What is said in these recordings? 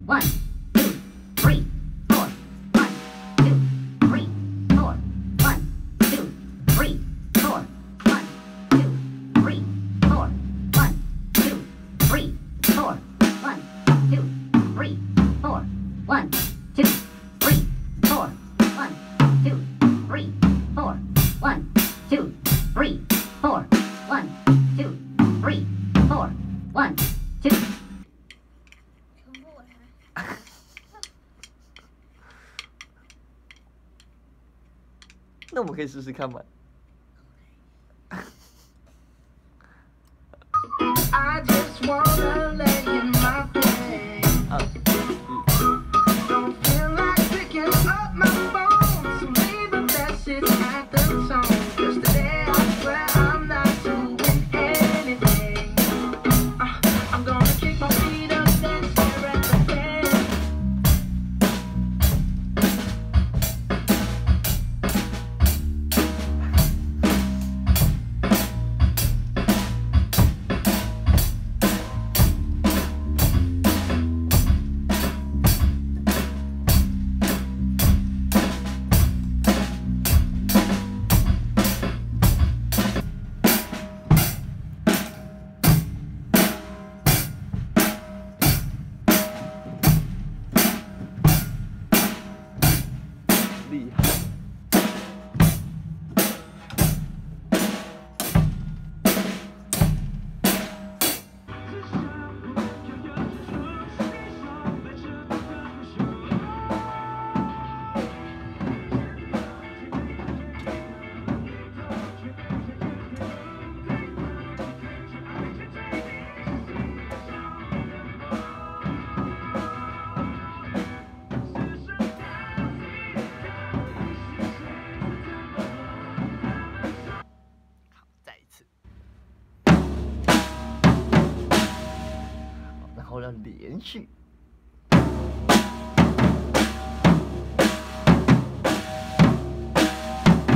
1, 2, 3, 4. 1, 2, 3, 4. 1, 2, 3, 4. 1, 2, 3, 4. 1, 2, 3, 4. 1, 2, 3, 4. 1, 2, 3, 4. 1, 2, 3, 4. 1, 2, 3, 4. 1, 2, 3, 4. 1, 2. 那我们可以试试看吗？ I just wanna lay in my bed. Don't feel like picking up my phone, so leave that shit at the tone. 'Cause today I swear I'm not doing anything. I'm gonna kick my feet up and stare at the bed. 厉害！好，再一次。好，然后要连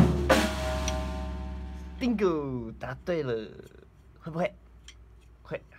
续。bingo，答对了，会不会？会。